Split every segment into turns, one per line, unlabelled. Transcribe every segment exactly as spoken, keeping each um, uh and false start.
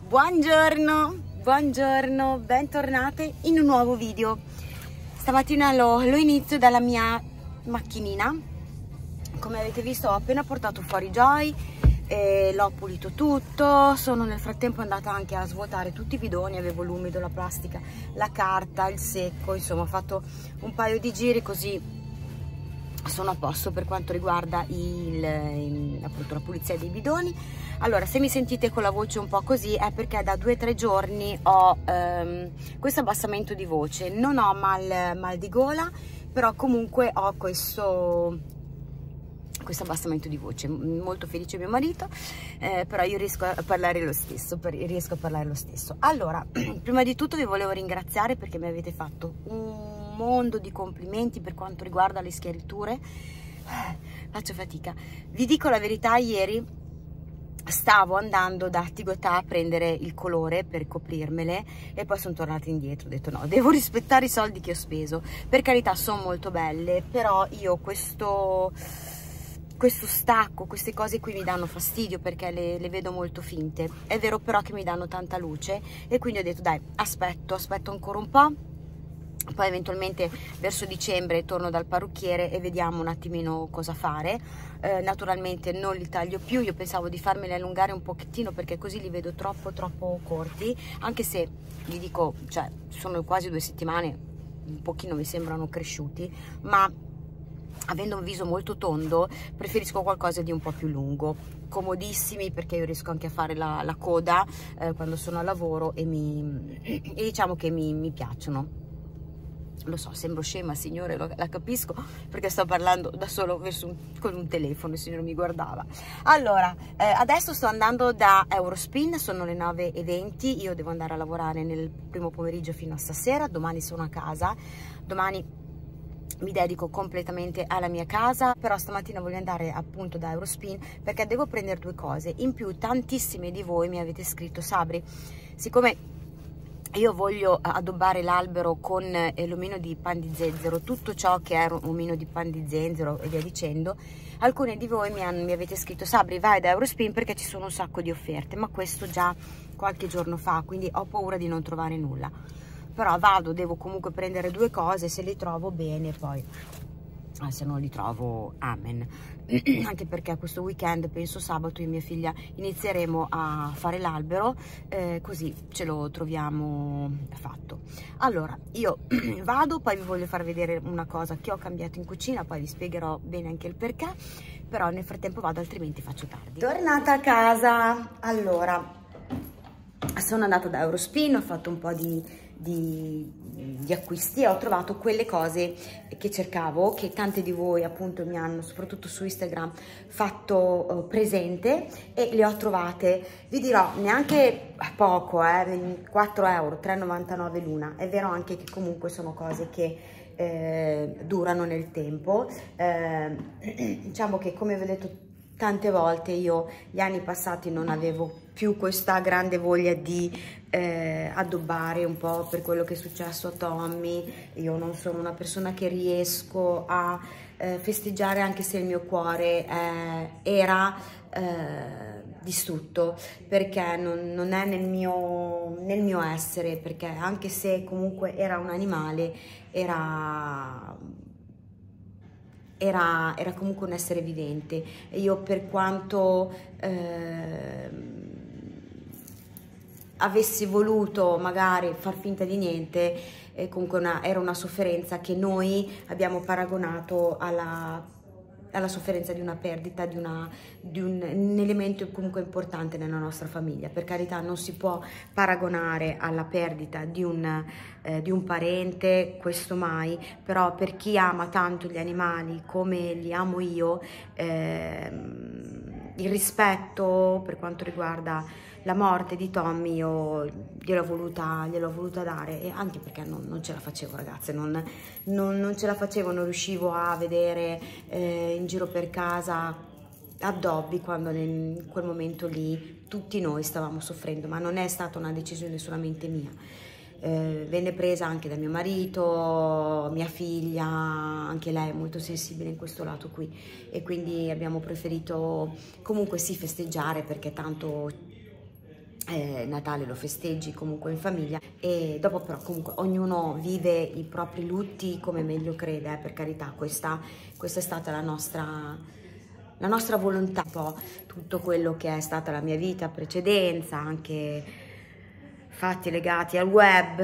Buongiorno, buongiorno, bentornate in un nuovo video. Stamattina lo, lo inizio dalla mia macchinina. Come avete visto ho appena portato fuori Joy, e l'ho pulito tutto. Sono nel frattempo andata anche a svuotare tutti i bidoni, avevo l'umido, la plastica, la carta, il secco, insomma ho fatto un paio di giri così sono a posto per quanto riguarda il, il, appunto, la pulizia dei bidoni. Allora, se mi sentite con la voce un po' così è perché da due o tre giorni ho ehm, questo abbassamento di voce. Non ho mal, mal di gola, però comunque ho questo questo abbassamento di voce. Molto felice mio marito, eh, però io riesco a parlare lo stesso, per, riesco a parlare lo stesso. Allora, prima di tutto vi volevo ringraziare perché mi avete fatto un mondo di complimenti per quanto riguarda le schiariture. Faccio fatica, vi dico la verità, ieri stavo andando da Tigotà a prendere il colore per coprirmele e poi sono tornata indietro, ho detto no, devo rispettare i soldi che ho speso. Per carità sono molto belle, però io questo questo stacco, queste cose qui mi danno fastidio perché le, le vedo molto finte. È vero però che mi danno tanta luce e quindi ho detto dai, aspetto, aspetto ancora un po', poi eventualmente verso dicembre torno dal parrucchiere e vediamo un attimino cosa fare. Eh, naturalmente non li taglio più, io pensavo di farmeli allungare un pochettino perché così li vedo troppo troppo corti, anche se vi dico, cioè sono quasi due settimane, un pochino mi sembrano cresciuti, ma avendo un viso molto tondo preferisco qualcosa di un po' più lungo. Comodissimi perché io riesco anche a fare la, la coda eh, quando sono a lavoro e, mi, e diciamo che mi, mi piacciono. Lo so, sembro scema signore, lo, la capisco perché sto parlando da solo verso un, con un telefono, il signore mi guardava. Allora, eh, adesso sto andando da Eurospin, sono le nove e venti, io devo andare a lavorare nel primo pomeriggio fino a stasera, domani sono a casa, domani mi dedico completamente alla mia casa, però stamattina voglio andare appunto da Eurospin perché devo prendere due cose. In più tantissime di voi mi avete scritto: Sabri, siccome io voglio addobbare l'albero con l'omino di pan di zenzero, tutto ciò che è omino di pan di zenzero e via dicendo, alcuni di voi mi, hanno, mi avete scritto: Sabri, vai da Eurospin perché ci sono un sacco di offerte, ma questo già qualche giorno fa, quindi ho paura di non trovare nulla. Però vado, devo comunque prendere due cose, se li trovo bene, poi ah, se non li trovo amen. Anche perché questo weekend, penso sabato, io e mia figlia inizieremo a fare l'albero, eh, così ce lo troviamo fatto. Allora io vado, poi vi voglio far vedere una cosa che ho cambiato in cucina, poi vi spiegherò bene anche il perché, però nel frattempo vado, altrimenti faccio tardi. Tornata a casa, allora sono andata da Eurospin, ho fatto un po' di Di, di acquisti e ho trovato quelle cose che cercavo, che tante di voi appunto mi hanno, soprattutto su Instagram, fatto uh, presente, e le ho trovate, vi dirò, neanche poco, eh, quattro euro, tre e novantanove l'una. È vero anche che comunque sono cose che eh, durano nel tempo, eh, diciamo che, come vi ho detto tante volte, io gli anni passati non avevo più questa grande voglia di eh, addobbare, un po' per quello che è successo a Tommy. Io non sono una persona che riesco a eh, festeggiare, anche se il mio cuore eh, era eh, distrutto, perché non, non è nel mio, nel mio essere, perché anche se comunque era un animale, era... Era, era comunque un essere vivente, e io, per quanto eh, avessi voluto magari far finta di niente, eh, comunque una, era una sofferenza che noi abbiamo paragonato alla, alla sofferenza di una perdita, di, una, di un, un elemento comunque importante nella nostra famiglia. Per carità, non si può paragonare alla perdita di un, eh, di un parente, questo mai, però per chi ama tanto gli animali come li amo io, eh, il rispetto per quanto riguarda la morte di Tommy io gliel'ho voluta, gliel'ho voluta dare, e anche perché non, non ce la facevo, ragazze, non, non, non ce la facevo, non riuscivo a vedere eh, in giro per casa addobbi quando nel, in quel momento lì tutti noi stavamo soffrendo, ma non è stata una decisione solamente mia. Eh, venne presa anche da mio marito, mia figlia, anche lei è molto sensibile in questo lato qui, e quindi abbiamo preferito comunque sì festeggiare, perché tanto Eh, Natale lo festeggi comunque in famiglia, e dopo però comunque ognuno vive i propri lutti come meglio crede, eh, per carità. Questa, questa è stata la nostra, la nostra volontà, un po' tutto quello che è stata la mia vita precedenza, anche fatti legati al web,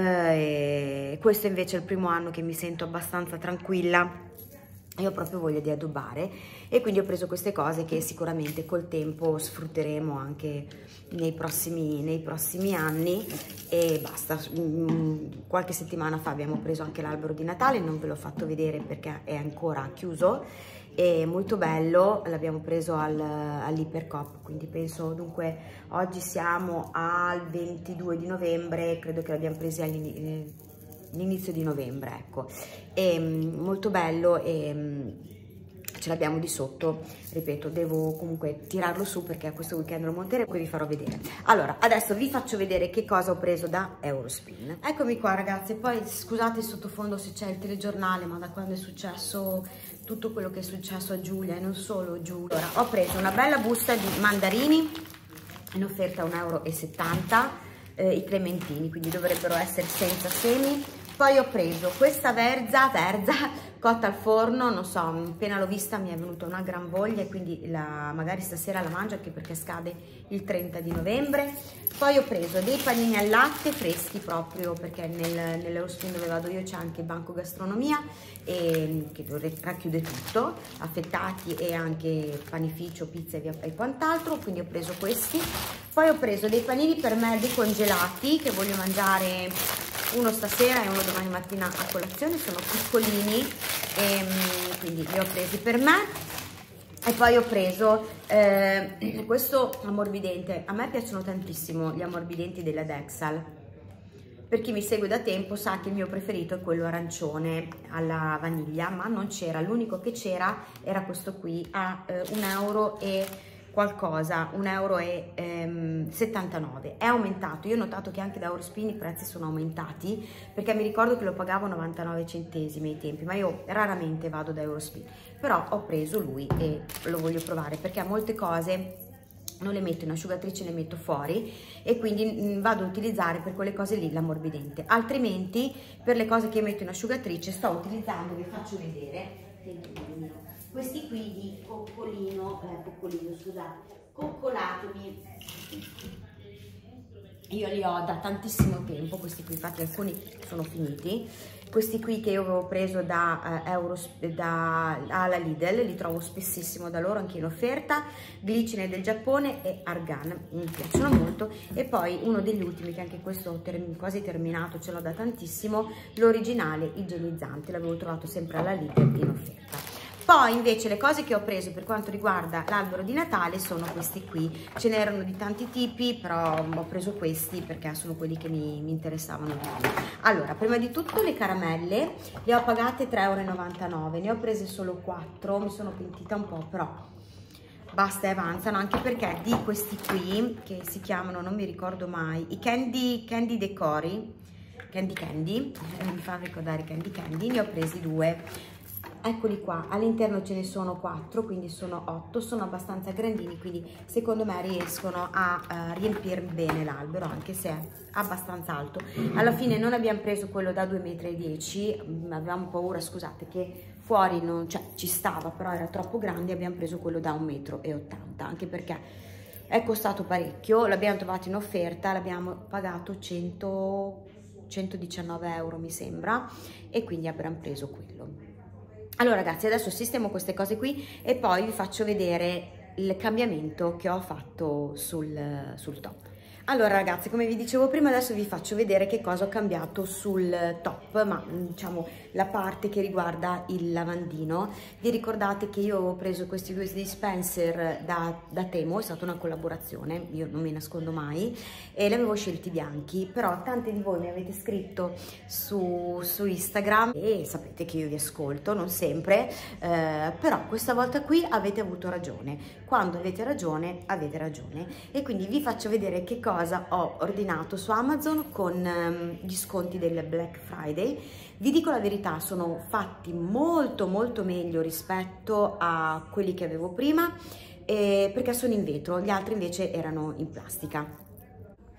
e questo invece è il primo anno che mi sento abbastanza tranquilla. Io ho proprio voglia di addobbare, e quindi ho preso queste cose che sicuramente col tempo sfrutteremo anche nei prossimi, nei prossimi anni, e basta. Qualche settimana fa abbiamo preso anche l'albero di Natale, non ve l'ho fatto vedere perché è ancora chiuso, è molto bello, l'abbiamo preso al, all'Ipercoop, quindi penso, dunque oggi siamo al ventidue di novembre, credo che l'abbiamo presi all'inizio l'inizio di novembre, ecco. È molto bello, e ce l'abbiamo di sotto. Ripeto, devo comunque tirarlo su perché questo weekend lo monteremo, poi vi farò vedere. Allora, adesso vi faccio vedere che cosa ho preso da Eurospin. Eccomi qua, ragazzi. Poi scusate il sottofondo se c'è il telegiornale, ma da quando è successo tutto quello che è successo a Giulia, e non solo Giulia. Allora, ho preso una bella busta di mandarini in offerta a un euro e settanta, eh, i clementini, quindi dovrebbero essere senza semi. Poi ho preso questa verza, verza cotta al forno, non so, appena l'ho vista mi è venuta una gran voglia, e quindi la, magari stasera la mangio, anche perché scade il trenta di novembre. Poi ho preso dei panini al latte freschi, proprio perché nel, nell'Eurospin dove vado io c'è anche il banco gastronomia, e, che racchiude tutto, affettati e anche panificio, pizza e, via, e quant'altro, quindi ho preso questi. Poi ho preso dei panini per me decongelati, che voglio mangiare uno stasera e uno domani mattina a colazione, sono piccolini, e quindi li ho presi per me. E poi ho preso eh, questo ammorbidente. A me piacciono tantissimo gli ammorbidenti della Dexal. Per chi mi segue da tempo sa che il mio preferito è quello arancione alla vaniglia, ma non c'era, l'unico che c'era era questo qui a eh, un euro e qualcosa, un euro e ehm, settantanove. È aumentato. Io ho notato che anche da Eurospin i prezzi sono aumentati, perché mi ricordo che lo pagavo novantanove centesimi ai tempi, ma io raramente vado da Eurospin, però ho preso lui e lo voglio provare, perché a molte cose non le metto in asciugatrice, le metto fuori, e quindi mh, vado a utilizzare per quelle cose lì l'ammorbidente. Altrimenti per le cose che metto in asciugatrice sto utilizzando, vi faccio vedere, questi qui di coccolino, eh, coccolino, scusate, coccolatomi. Io li ho da tantissimo tempo, questi qui, infatti alcuni sono finiti. Questi qui che io avevo preso da uh, Euro, da, alla Lidl, li trovo spessissimo da loro, anche in offerta. Glicine del Giappone e Argan, mi piacciono molto. E poi uno degli ultimi, che anche questo term quasi terminato, ce l'ho da tantissimo, l'originale igienizzante, l'avevo trovato sempre alla Lidl in offerta. Poi invece le cose che ho preso per quanto riguarda l'albero di Natale sono questi qui. Ce n'erano di tanti tipi, però ho preso questi perché sono quelli che mi, mi interessavano di più. Allora, prima di tutto le caramelle le ho pagate tre e novantanove euro, ne ho prese solo quattro, mi sono pentita un po', però basta e avanzano, anche perché di questi qui, che si chiamano, non mi ricordo mai, i Candy, candy Decori, Candy Candy, mi fa ricordare Candy Candy, ne ho presi due. Eccoli qua, all'interno ce ne sono quattro, quindi sono otto, sono abbastanza grandini, quindi secondo me riescono a uh, riempirmi bene l'albero, anche se è abbastanza alto. Alla fine non abbiamo preso quello da due virgola dieci metri, avevamo paura, scusate, che fuori non, cioè, ci stava, però era troppo grande, abbiamo preso quello da un virgola ottanta metri, anche perché è costato parecchio, l'abbiamo trovato in offerta, l'abbiamo pagato cento, centodiciannove euro mi sembra, e quindi abbiamo preso quello. Allora ragazzi, adesso sistemo queste cose qui e poi vi faccio vedere il cambiamento che ho fatto sul, sul top. Allora ragazzi, come vi dicevo prima, adesso vi faccio vedere che cosa ho cambiato sul top, ma diciamo la parte che riguarda il lavandino. Vi ricordate che io ho preso questi due dispenser da, da Temu, è stata una collaborazione, io non mi nascondo mai, e li avevo scelti bianchi, però tante di voi mi avete scritto su, su Instagram e sapete che io vi ascolto, non sempre, eh, però questa volta qui avete avuto ragione. Quando avete ragione, avete ragione. E quindi vi faccio vedere che cosa ho ordinato su Amazon con um, gli sconti del Black Friday. Vi dico la verità, sono fatti molto molto meglio rispetto a quelli che avevo prima, eh, perché sono in vetro, gli altri invece erano in plastica.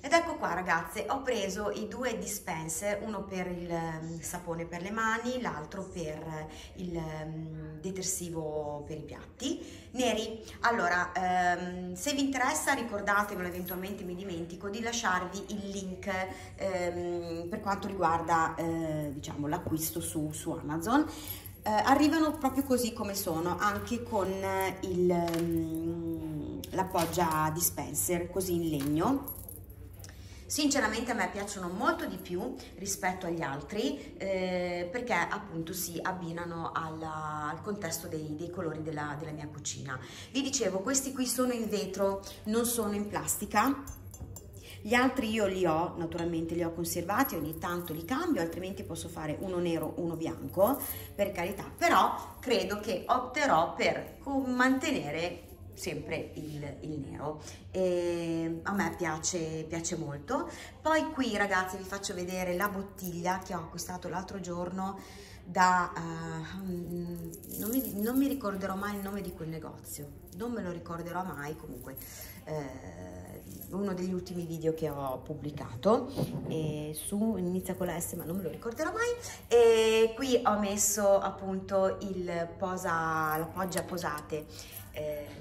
Ed ecco qua ragazze, ho preso i due dispenser, uno per il um, sapone per le mani, l'altro per il um, detersivo per i piatti, neri. Allora, um, se vi interessa ricordatevelo, eventualmente mi dimentico, di lasciarvi il link um, per quanto riguarda uh, diciamo l'acquisto su, su Amazon. Uh, arrivano proprio così come sono, anche con il, um, la poggia dispenser, così in legno. Sinceramente a me piacciono molto di più rispetto agli altri eh, perché appunto si abbinano alla, al contesto dei, dei colori della, della mia cucina. Vi dicevo, questi qui sono in vetro, non sono in plastica. Gli altri io li ho, naturalmente li ho conservati, ogni tanto li cambio, altrimenti posso fare uno nero, uno bianco, per carità, però credo che opterò per mantenere sempre il, il nero, e a me piace, piace molto. Poi qui ragazzi vi faccio vedere la bottiglia che ho acquistato l'altro giorno da uh, non, mi, non mi ricorderò mai il nome di quel negozio, non me lo ricorderò mai, comunque eh, uno degli ultimi video che ho pubblicato e su inizia con la S ma non me lo ricorderò mai. E qui ho messo appunto il posa, la poggia posate eh,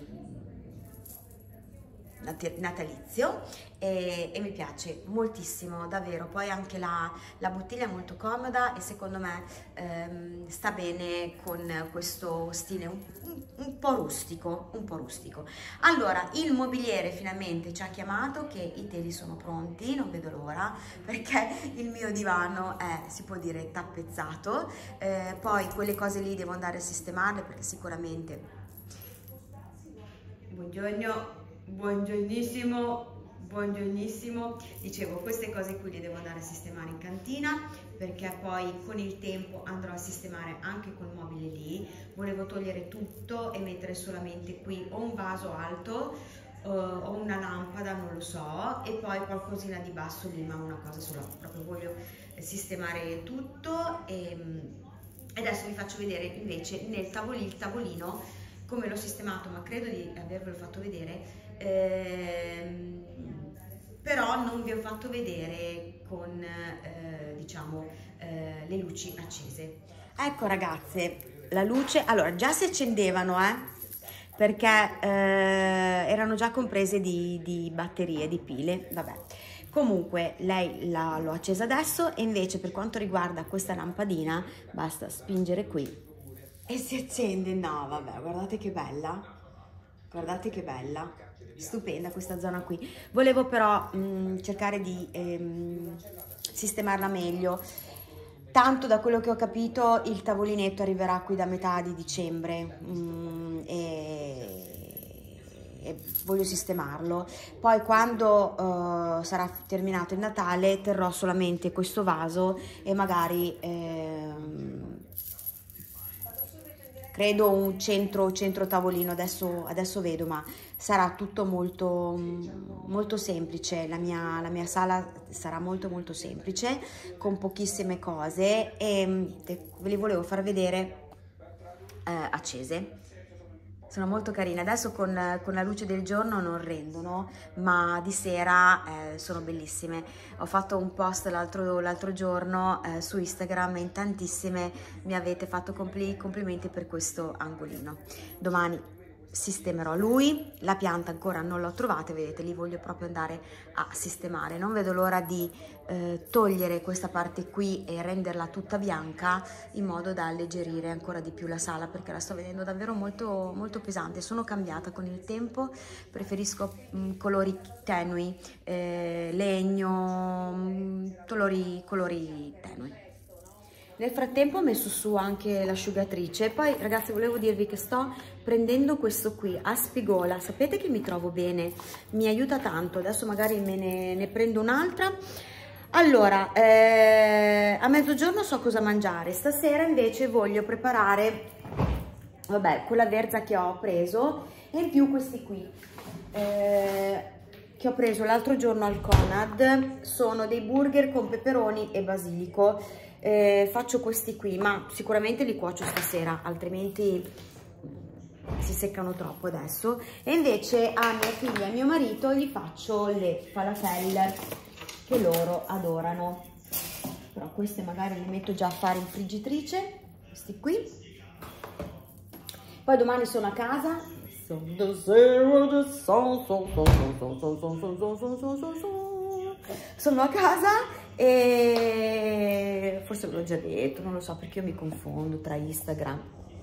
natalizio e, e mi piace moltissimo davvero. Poi anche la, la bottiglia è molto comoda e secondo me ehm, sta bene con questo stile un, un, un po' rustico, un po' rustico. Allora, il mobiliere finalmente ci ha chiamato, che i teli sono pronti, non vedo l'ora perché il mio divano è, si può dire, tappezzato. Eh, poi quelle cose lì devo andare a sistemarle perché sicuramente buongiorno buongiornissimo buongiornissimo dicevo, queste cose qui le devo andare a sistemare in cantina perché poi con il tempo andrò a sistemare anche quel mobile lì. Volevo togliere tutto e mettere solamente qui o un vaso alto uh, o una lampada, non lo so, e poi qualcosina di basso lì, ma una cosa sola, proprio voglio sistemare tutto. E adesso vi faccio vedere invece nel tavolino, il tavolino come l'ho sistemato, ma credo di avervelo fatto vedere. Ehm, però non vi ho fatto vedere con eh, diciamo eh, le luci accese. Ecco ragazze, la luce, allora già si accendevano eh perché eh, erano già comprese di, di batterie, di pile, vabbè. Comunque lei l'ho accesa adesso, e invece per quanto riguarda questa lampadina basta spingere qui e si accende. No vabbè, guardate che bella, guardate che bella, stupenda questa zona qui. Volevo però mh, cercare di ehm, sistemarla meglio, tanto da quello che ho capito il tavolinetto arriverà qui da metà di dicembre mh, e, e voglio sistemarlo. Poi quando uh, sarà terminato il Natale terrò solamente questo vaso e magari ehm, credo un centro, centro tavolino, adesso, adesso vedo, ma sarà tutto molto, molto semplice. La mia, la mia sala sarà molto molto semplice, con pochissime cose, e ve le volevo far vedere eh, accese. Sono molto carine, adesso con, con la luce del giorno non rendono, ma di sera eh, sono bellissime. Ho fatto un post l'altro l'altro giorno eh, su Instagram e in tantissime mi avete fatto compli complimenti per questo angolino. Domani sistemerò lui, la pianta ancora non l'ho trovata, vedete, li voglio proprio andare a sistemare. Non vedo l'ora di eh, togliere questa parte qui e renderla tutta bianca, in modo da alleggerire ancora di più la sala, perché la sto vedendo davvero molto molto pesante. Sono cambiata con il tempo, preferisco mh, colori tenui, eh, legno, mh, colori, colori tenui. Nel frattempo ho messo su anche l'asciugatrice. Poi ragazzi, volevo dirvi che sto prendendo questo qui a spigola, sapete che mi trovo bene, mi aiuta tanto. Adesso magari me ne, ne prendo un'altra. Allora, eh, a mezzogiorno so cosa mangiare, stasera invece voglio preparare, vabbè, quella verza che ho preso, e in più questi qui eh, che ho preso l'altro giorno al Conad. Sono dei burger con peperoni e basilico. Eh, faccio questi qui, ma sicuramente li cuocio stasera, altrimenti si seccano troppo adesso. E invece a mia figlia e mio marito gli faccio le falafel che loro adorano, però queste magari le metto già a fare in friggitrice, questi qui. Poi domani sono a casa, sono a casa e forse ve l'ho già detto, non lo so, perché io mi confondo tra Instagram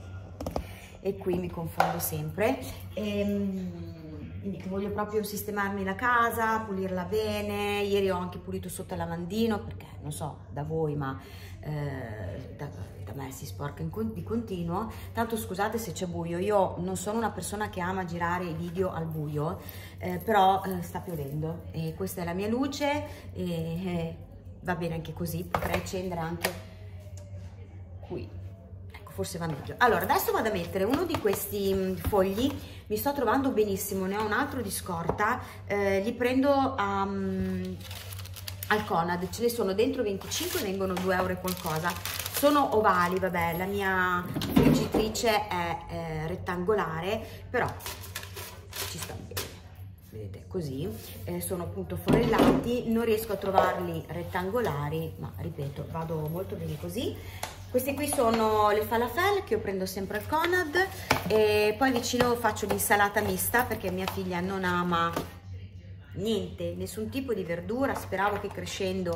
e qui, mi confondo sempre. E, quindi voglio proprio sistemarmi la casa, pulirla bene. Ieri ho anche pulito sotto il lavandino perché non so da voi, ma eh, da, da me si sporca in, di continuo. Tanto scusate se c'è buio, io non sono una persona che ama girare i video al buio, eh, però eh, sta piovendo e questa è la mia luce e eh, va bene anche così. Potrei accendere anche qui, forse va meglio. Allora adesso vado a mettere uno di questi fogli, mi sto trovando benissimo, ne ho un altro di scorta, eh, li prendo um, al Conad, ce ne sono dentro venticinque, vengono due euro e qualcosa, sono ovali, vabbè, la mia friggitrice è eh, rettangolare, però ci sta bene, vedete, così, eh, sono appunto forellati, non riesco a trovarli rettangolari, ma ripeto, vado molto bene così. Questi qui sono le falafel che io prendo sempre al Conad e poi vicino faccio l'insalata mista perché mia figlia non ama niente, nessun tipo di verdura. Speravo che crescendo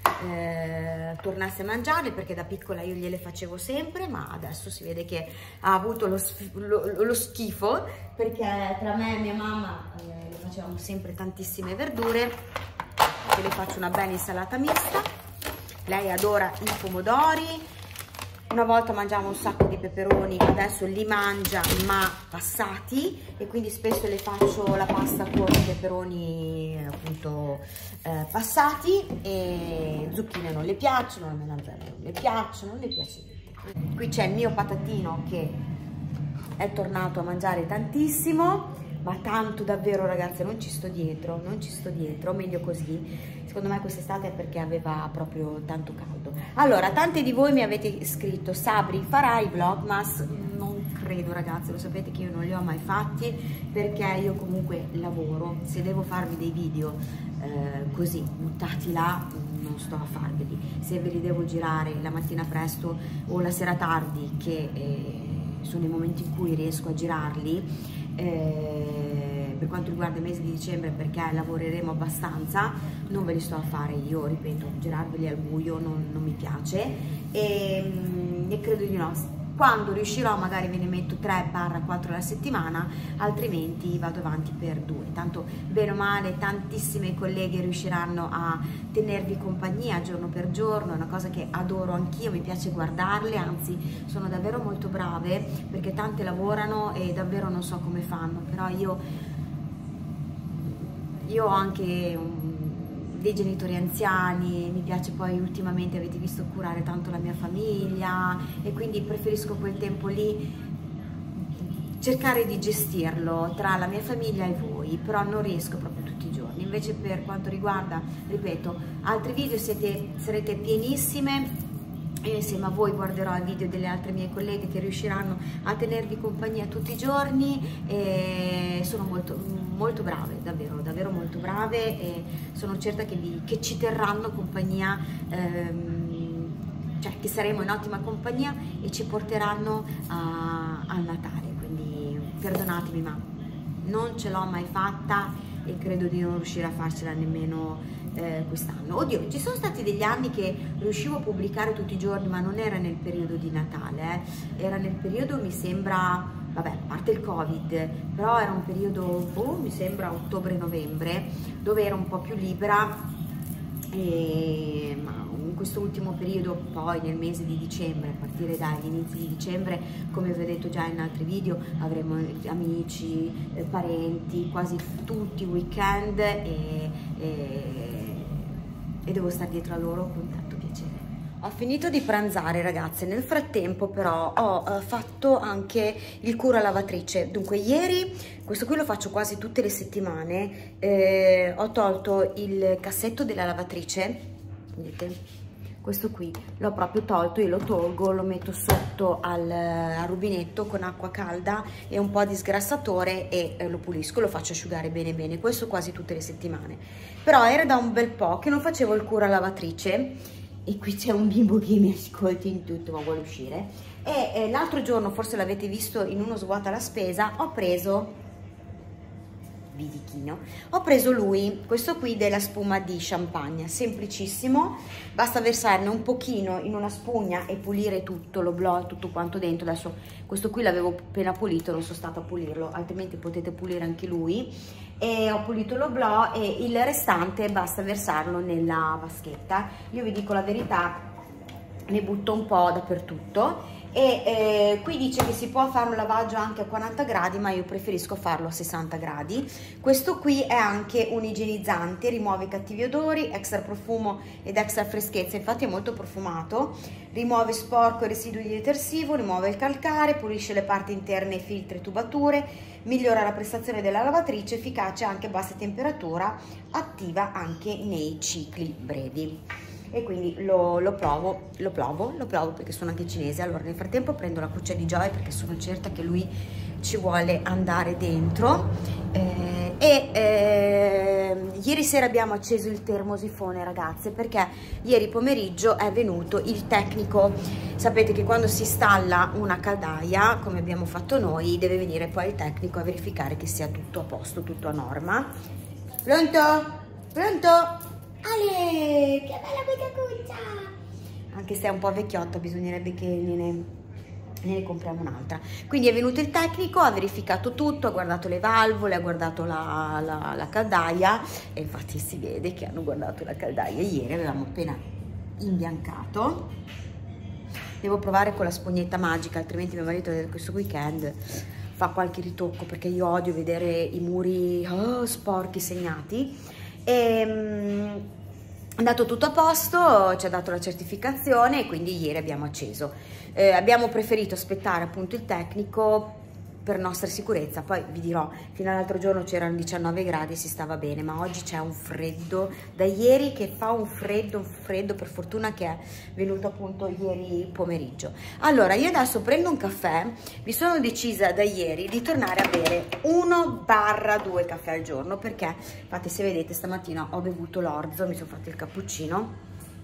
eh, tornasse a mangiarle perché da piccola io gliele facevo sempre, ma adesso si vede che ha avuto lo, lo, lo schifo perché tra me e mia mamma eh, le facevamo sempre tantissime verdure. Che le faccio una bella insalata mista. Lei adora i pomodori. Una volta mangiavo un sacco di peperoni, adesso li mangia ma passati e quindi spesso le faccio la pasta con i peperoni appunto eh, passati, e zucchine non le piacciono, le melanzane non le piacciono, non le piace niente. Qui c'è il mio patatino che è tornato a mangiare tantissimo, ma tanto davvero ragazze, non ci sto dietro, non ci sto dietro, meglio così. Secondo me quest'estate è perché aveva proprio tanto caldo. Allora, tante di voi mi avete scritto: Sabri, farai vlogmas? Non credo ragazze, lo sapete che io non li ho mai fatti perché io comunque lavoro. Se devo farvi dei video eh, così buttati là, non sto a farveli. Se ve li devo girare la mattina presto o la sera tardi, che eh, sono i momenti in cui riesco a girarli, Eh, per quanto riguarda il mese di dicembre, perché lavoreremo abbastanza, non ve li sto a fare io, ripeto, girarveli al buio non, non mi piace e, e credo di no. Quando riuscirò magari ve ne metto tre quattro alla settimana, altrimenti vado avanti per due. Tanto bene o male tantissime colleghe riusciranno a tenervi compagnia giorno per giorno, è una cosa che adoro anch'io, mi piace guardarle, anzi sono davvero molto brave perché tante lavorano e davvero non so come fanno, però io, io ho anche un dei genitori anziani, mi piace poi ultimamente, avete visto, curare tanto la mia famiglia e quindi preferisco quel tempo lì, cercare di gestirlo tra la mia famiglia e voi, però non riesco proprio tutti i giorni. Invece per quanto riguarda, ripeto, altri video siete, sarete pienissime e insieme a voi guarderò i video delle altre mie colleghe che riusciranno a tenervi compagnia tutti i giorni e sono molto, molto brave, davvero, davvero molto brave e sono certa che, vi, che ci terranno compagnia, ehm, cioè che saremo in ottima compagnia e ci porteranno a, al Natale, quindi perdonatemi ma non ce l'ho mai fatta e credo di non riuscire a farcela nemmeno Eh, quest'anno. Oddio, ci sono stati degli anni che riuscivo a pubblicare tutti i giorni, ma non era nel periodo di Natale, eh. Era nel periodo, mi sembra, vabbè, a parte il Covid, però era un periodo, boh, mi sembra ottobre-novembre, dove ero un po' più libera, e, ma in questo ultimo periodo, poi nel mese di dicembre, a partire dagli inizi di dicembre, come vi ho detto già in altri video, avremo amici, eh, parenti, quasi tutti i weekend e, e e devo stare dietro a loro con tanto piacere. Ho finito di pranzare ragazze, nel frattempo però ho uh, fatto anche il cura lavatrice. Dunque ieri, questo qui lo faccio quasi tutte le settimane, eh, ho tolto il cassetto della lavatrice, vedete, questo qui l'ho proprio tolto, io lo tolgo, lo metto sotto al, al rubinetto con acqua calda e un po' di sgrassatore e eh, lo pulisco, lo faccio asciugare bene bene, questo quasi tutte le settimane. Però era da un bel po' che non facevo il cura lavatrice e qui c'è un bimbo che mi ascolta in tutto ma vuole uscire. E eh, l'altro giorno, forse l'avete visto in uno svuota la spesa, ho preso Vidichino. Ho preso lui, questo qui della spuma di champagne, semplicissimo, basta versarne un pochino in una spugna e pulire tutto, lo blò tutto quanto dentro. Adesso questo qui l'avevo appena pulito, non sono stata a pulirlo, altrimenti potete pulire anche lui. E ho pulito lo blò e il restante basta versarlo nella vaschetta. Io vi dico la verità, ne butto un po' dappertutto. E eh, qui dice che si può fare un lavaggio anche a quaranta gradi, ma io preferisco farlo a sessanta gradi. Questo qui è anche un igienizzante, rimuove i cattivi odori, extra profumo ed extra freschezza, infatti è molto profumato, rimuove sporco e residui di detersivo, rimuove il calcare, pulisce le parti interne, filtri e tubature, migliora la prestazione della lavatrice, efficace anche a bassa temperatura, attiva anche nei cicli brevi. E quindi lo, lo provo, lo provo, lo provo perché sono anche cinese. Allora nel frattempo prendo la cuccia di Joy perché sono certa che lui ci vuole andare dentro. Eh, e eh, ieri sera abbiamo acceso il termosifone, ragazze, perché ieri pomeriggio è venuto il tecnico. Sapete che quando si installa una caldaia, come abbiamo fatto noi, deve venire poi il tecnico a verificare che sia tutto a posto, tutto a norma. Pronto? Pronto? Ale, che bella questa cuccia! Anche se è un po' vecchiotta, bisognerebbe che gliene, ne compriamo un'altra. Quindi è venuto il tecnico, ha verificato tutto, ha guardato le valvole, ha guardato la, la, la caldaia e infatti si vede che hanno guardato la caldaia. Ieri avevamo appena imbiancato. Devo provare con la spugnetta magica, altrimenti mio marito questo weekend fa qualche ritocco perché io odio vedere i muri oh, sporchi, segnati. E, um, è andato tutto a posto, ci ha dato la certificazione e quindi ieri abbiamo acceso. Eh, abbiamo preferito aspettare appunto il tecnico per nostra sicurezza. Poi vi dirò, fino all'altro giorno c'erano diciannove gradi e si stava bene, ma oggi c'è un freddo da ieri che fa un freddo, un freddo, per fortuna che è venuto appunto ieri pomeriggio. Allora io adesso prendo un caffè, mi sono decisa da ieri di tornare a bere uno barra due caffè al giorno, perché infatti se vedete stamattina ho bevuto l'orzo, mi sono fatto il cappuccino,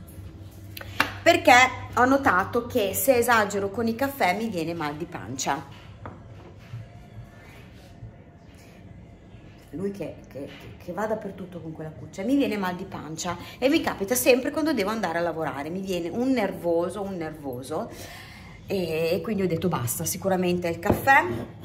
perché ho notato che se esagero con i caffè mi viene mal di pancia. Lui che, che, che va dappertutto con quella cuccia, mi viene mal di pancia e mi capita sempre quando devo andare a lavorare, mi viene un nervoso, un nervoso e, e quindi ho detto basta, sicuramente il caffè,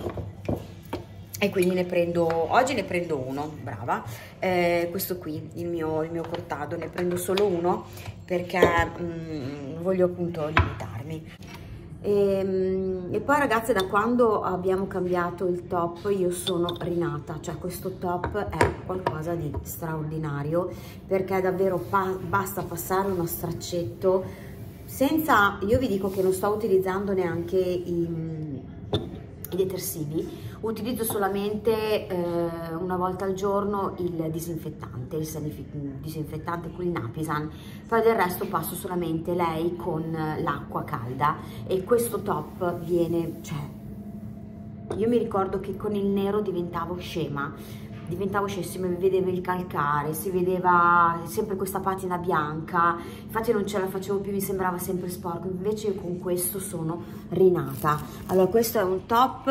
e quindi ne prendo, oggi ne prendo uno, brava, eh, questo qui, il mio, il mio cortado, ne prendo solo uno perché mm, voglio appunto limitarmi. E, e poi ragazze, da quando abbiamo cambiato il top io sono rinata, cioè questo top è qualcosa di straordinario perché davvero pa basta passare uno straccetto senza, io vi dico che non sto utilizzando neanche i, i detersivi, utilizzo solamente eh, una volta al giorno il disinfettante, il disinfettante con il Napisan, poi del resto passo solamente lei con l'acqua calda e questo top viene, cioè, io mi ricordo che con il nero diventavo scema, diventavo scema, si vedeva il calcare, si vedeva sempre questa patina bianca, infatti non ce la facevo più, mi sembrava sempre sporco, invece io con questo sono rinata. Allora questo è un top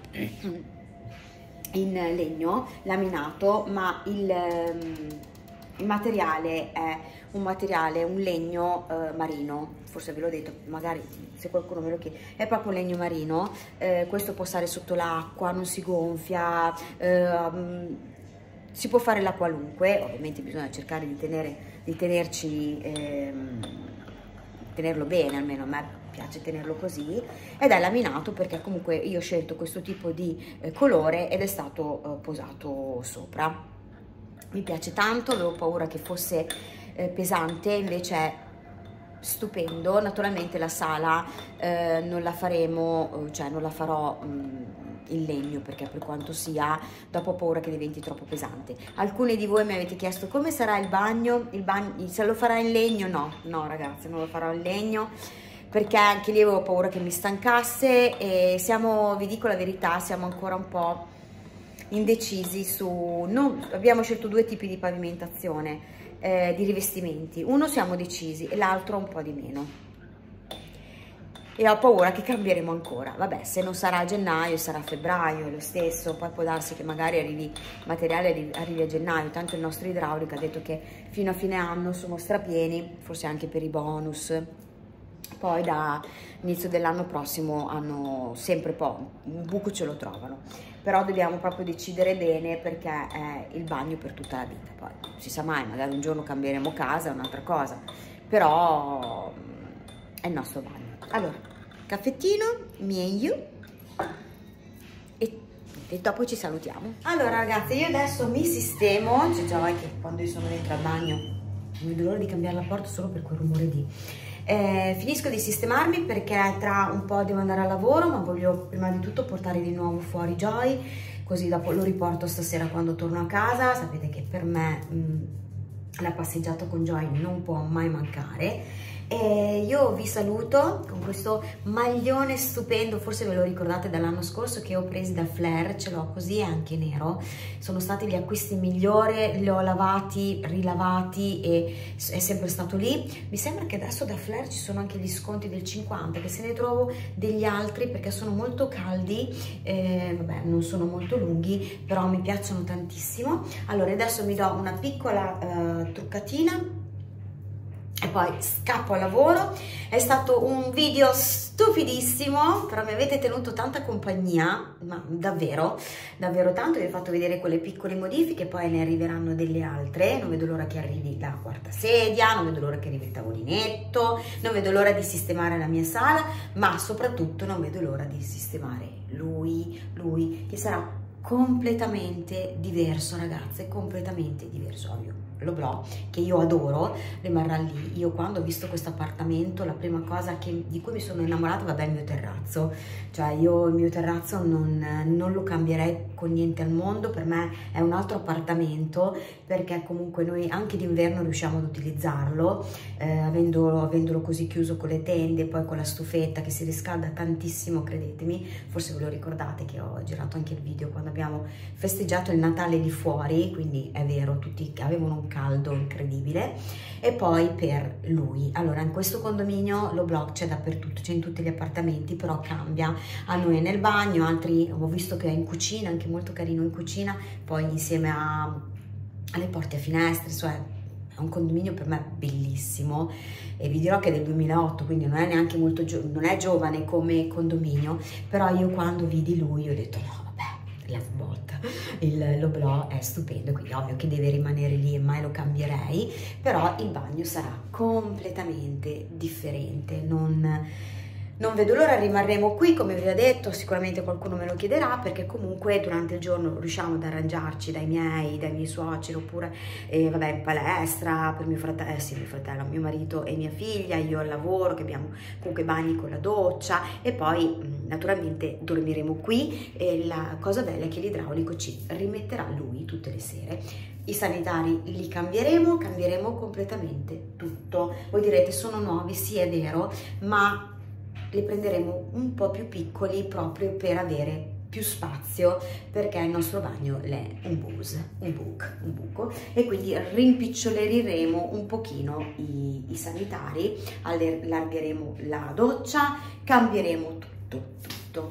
in legno laminato, ma il, il materiale è un materiale, un legno eh, marino, forse ve l'ho detto, magari se qualcuno me lo chiede, è proprio un legno marino, eh, questo può stare sotto l'acqua, non si gonfia, eh, si può fare la qualunque, ovviamente bisogna cercare di, tenere, di tenerci, eh, tenerlo bene, almeno a me piace tenerlo così, ed è laminato perché comunque io ho scelto questo tipo di eh, colore ed è stato eh, posato sopra. Mi piace tanto, avevo paura che fosse eh, pesante, invece è stupendo. Naturalmente la sala eh, non la faremo, cioè non la farò mh, il legno, perché per quanto sia, dopo ho paura che diventi troppo pesante. Alcuni di voi mi avete chiesto come sarà il bagno, il bagno se lo farà in legno. No, no ragazzi, non lo farò in legno, perché anche lì avevo paura che mi stancasse, e siamo, vi dico la verità, siamo ancora un po' indecisi su, non, abbiamo scelto due tipi di pavimentazione, eh, di rivestimenti, uno siamo decisi e l'altro un po' di meno, e ho paura che cambieremo ancora. Vabbè, se non sarà a gennaio sarà a febbraio, è lo stesso, poi può darsi che magari arrivi il materiale arrivi a gennaio, tanto il nostro idraulico ha detto che fino a fine anno sono strapieni, forse anche per i bonus. Poi da inizio dell'anno prossimo hanno sempre po', un buco ce lo trovano, però dobbiamo proprio decidere bene, perché è il bagno per tutta la vita. Poi non si sa mai, magari un giorno cambieremo casa, è un'altra cosa, però è il nostro bagno. Allora, caffettino, meglio, e, e dopo ci salutiamo. Allora ragazzi, io adesso mi sistemo, c'è già che quando io sono dentro al bagno non vedo l'ora di cambiare la porta solo per quel rumore di... Eh, finisco di sistemarmi perché tra un po' devo andare al lavoro, ma voglio prima di tutto portare di nuovo fuori Joy, così dopo lo riporto stasera quando torno a casa. Sapete che per me mh, la passeggiata con Joy non può mai mancare. E io vi saluto con questo maglione stupendo, forse ve lo ricordate dall'anno scorso, che ho preso da Flair, ce l'ho così, è anche nero. Sono stati gli acquisti migliori, li ho lavati, rilavati e è sempre stato lì. Mi sembra che adesso da Flair ci sono anche gli sconti del cinquanta, che se ne trovo degli altri perché sono molto caldi, eh, vabbè non sono molto lunghi, però mi piacciono tantissimo. Allora adesso mi do una piccola eh, truccatina e poi scappo al lavoro. È stato un video stupidissimo, però mi avete tenuto tanta compagnia, ma davvero, davvero tanto. Vi ho fatto vedere quelle piccole modifiche, poi ne arriveranno delle altre. Non vedo l'ora che arrivi la quarta sedia, non vedo l'ora che arrivi il tavolinetto, non vedo l'ora di sistemare la mia sala, ma soprattutto non vedo l'ora di sistemare lui, lui che sarà completamente diverso, ragazze, completamente diverso. Ovvio, l'Oblò, che io adoro, rimarrà lì. Io quando ho visto questo appartamento, la prima cosa che, di cui mi sono innamorata, vabbè, è il mio terrazzo. Cioè io il mio terrazzo non, non lo cambierei con niente al mondo. Per me è un altro appartamento, perché comunque noi anche d'inverno riusciamo ad utilizzarlo, eh, avendolo, avendolo così chiuso con le tende, poi con la stufetta che si riscalda tantissimo, credetemi. Forse ve lo ricordate che ho girato anche il video quando abbiamo festeggiato il Natale lì fuori, quindi è vero, tutti avevano un caldo incredibile. E poi per lui, allora in questo condominio l'Oblò c'è dappertutto, c'è in tutti gli appartamenti, però cambia. A noi è nel bagno, altri ho visto che è in cucina, anche molto carino in cucina, poi insieme a, alle porte a finestre, cioè è un condominio per me bellissimo. E vi dirò che è del duemilaotto, quindi non è neanche molto non è giovane come condominio, però io quando vidi lui ho detto no, la sbotta, l'Oblò è stupendo, quindi ovvio che deve rimanere lì e mai lo cambierei, però il bagno sarà completamente differente. Non, non vedo l'ora, rimarremo qui come vi ho detto, sicuramente qualcuno me lo chiederà, perché comunque durante il giorno riusciamo ad arrangiarci dai miei, dai miei suoceri, oppure eh, vabbè in palestra, per mio fratello, eh, sì, mio fratello, mio marito e mia figlia, io al lavoro, che abbiamo comunque bagni con la doccia, e poi naturalmente dormiremo qui. E la cosa bella è che l'idraulico ci rimetterà lui tutte le sere. I sanitari li cambieremo, cambieremo completamente tutto. Voi direte sono nuovi, sì è vero, ma li prenderemo un po' più piccoli proprio per avere più spazio, perché il nostro bagno è un bus, un buc, un buco, e quindi rimpiccioleremo un pochino i, i sanitari, allargheremo la doccia, cambieremo tutto, tutto.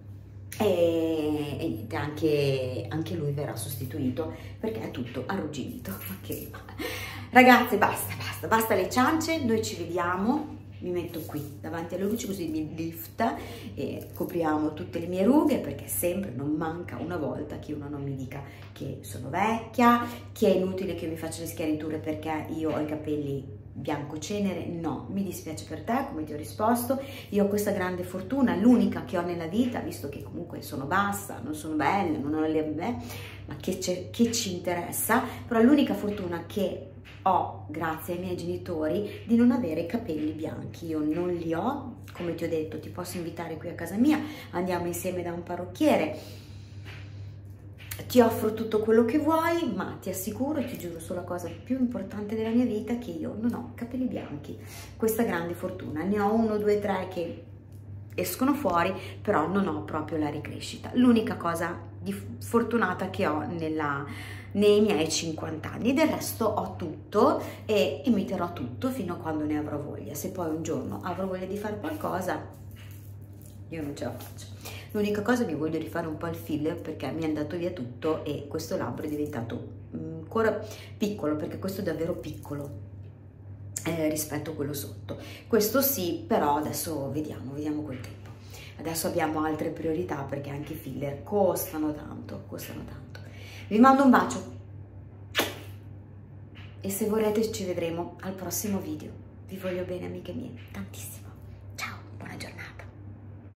E, e niente, anche, anche lui verrà sostituito perché è tutto arrugginito. Ok, ragazze, basta, basta, basta le ciance, noi ci vediamo. Mi metto qui davanti alle luci così mi lifta e copriamo tutte le mie rughe, perché sempre non manca una volta che uno non mi dica che sono vecchia, che è inutile che mi faccia le schiariture perché io ho i capelli bianco cenere, no, mi dispiace per te, come ti ho risposto. Io ho questa grande fortuna, l'unica che ho nella vita, visto che comunque sono bassa, non sono bella, non ho le me, ma che, che ci interessa, però l'unica fortuna che ho, grazie ai miei genitori, di non avere capelli bianchi. Io non li ho, come ti ho detto, ti posso invitare qui a casa mia, andiamo insieme da un parrucchiere, ti offro tutto quello che vuoi, ma ti assicuro e ti giuro sulla cosa più importante della mia vita, che io non ho capelli bianchi. Questa grande fortuna, ne ho uno, due, tre che escono fuori, però non ho proprio la ricrescita. L'unica cosa di fortunata che ho nella, nei miei cinquanta anni, del resto ho tutto e imiterò tutto fino a quando ne avrò voglia. Se poi un giorno avrò voglia di fare qualcosa, io non ce la faccio. L'unica cosa, mi voglio rifare un po' il filler perché mi è andato via tutto e questo labbro è diventato ancora piccolo, perché questo è davvero piccolo eh, rispetto a quello sotto. Questo sì, però adesso vediamo, vediamo col tempo. Adesso abbiamo altre priorità perché anche i filler costano tanto, costano tanto. Vi mando un bacio e se volete ci vedremo al prossimo video. Vi voglio bene, amiche mie, tantissimo.